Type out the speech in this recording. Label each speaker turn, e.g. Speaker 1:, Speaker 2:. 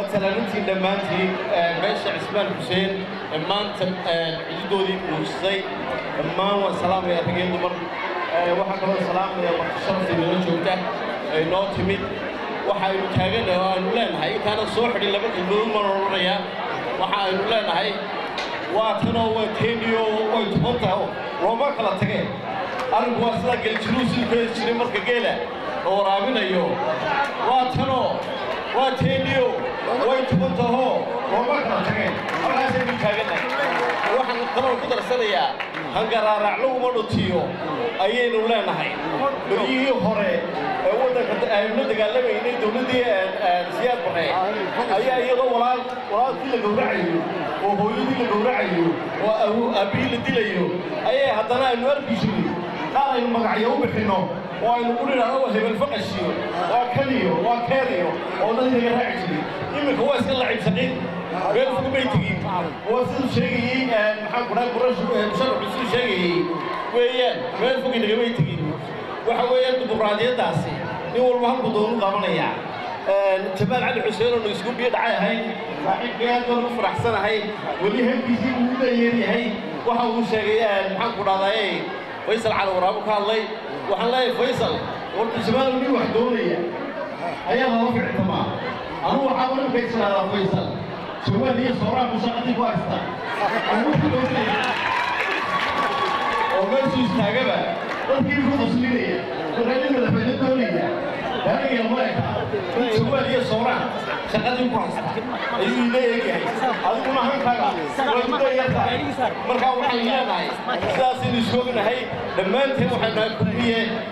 Speaker 1: وتلامتي دمانتي باشا عثمان حسين مانت عيدودي موسى ما وسلام يا تجين دمر وحكم السلام يا مخشرة من الجودة نوتمي وحاول تاجن وأنولان هاي كان الصوح اللي بتقول مرة waxaa aynu leenahay waa tano waa teeniyo way tubantahay rooma kala tageen arinku waa sida galjiruusilka jiray marka geela oo waraabinayo waa tano waa teeniyo way tubantahay rooma kala tageen halkaas ay taaganahay waxaan kaloo ku darsanayaa hangaraaraclo uma dhutiyo ayaynu leenahay bariyihii hore ee waddanka aynu dagaalameynay dawladii siyaad baray ayaa iyadoo walaalkii la gowracayo oo hooyadii la gowracayo oo aabihii la dilayo ayay haddana aynu arki jiray qaar aynu magacyo u bixinno oo aynu ku dhidhaahdo hebel faqashiyo waa kaniyo waa keeriyo oo dad laga raaci jiray iminka waa iska lacibsaqin meel fog bay tegin oo siduu sheegayey maxaa ku dhahay musharraxu siduu sheegayey weeyaan meel fog inagamay tegin waxa weeyaan dimuqraadiyaddaasi nin walba halku doonu qabanaya جمال علي حسين ونسكون بيد عاهي صاحب كان فرحسن هاي واللي هم بيجي ويديني هاي وحاول شيئا محمد هذا فيصل على ورابك الله وحلاي فيصل قلت جمال مني وحدوني هيا ما رفع تمام أنا وحاول فيصل على فيصل شو اللي صورة مشاهدة كويسة أنا وحدوني وقلت استعجبه قلت كيف تصليني وغيرنا لفينا الدولية هذا يا مايك شو اللي صورة شغالين كويسة أيوة ليه هذا كنا هنكذا ولا يرتاح مركب وحيانا هاي ساسين شغلنا هاي لما أنت وحنا كلية